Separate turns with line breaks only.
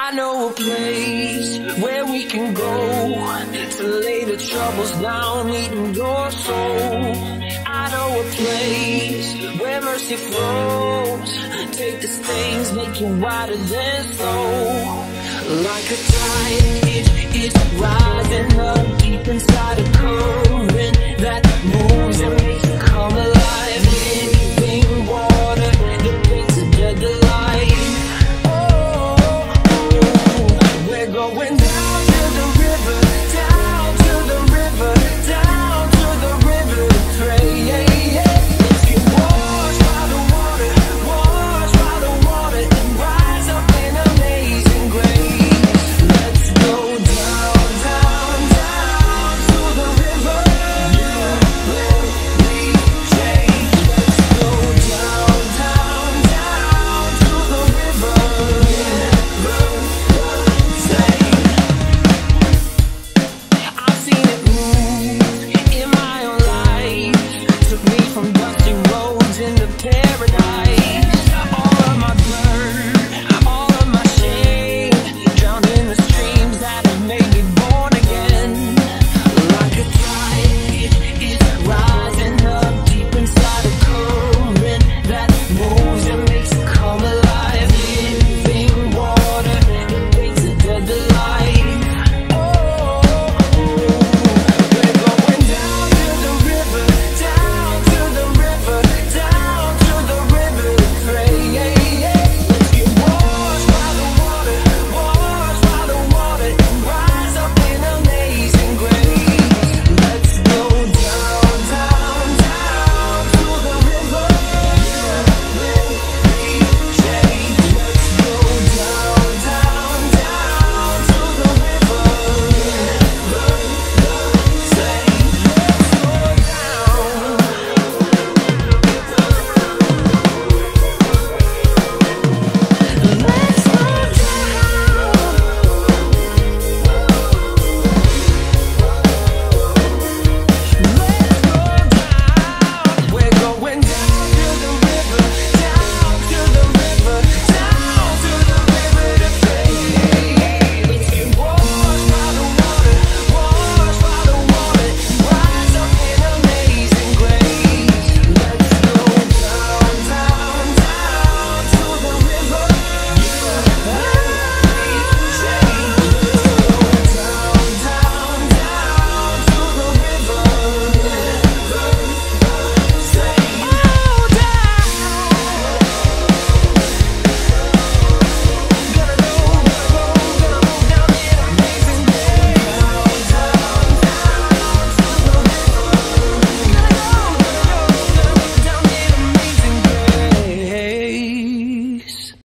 I know a place where we can go to lay the troubles down, leading your soul. I know a place where mercy flows. Take the stains, make you whiter than snow. Like a tide, it is rising up deep inside a curve.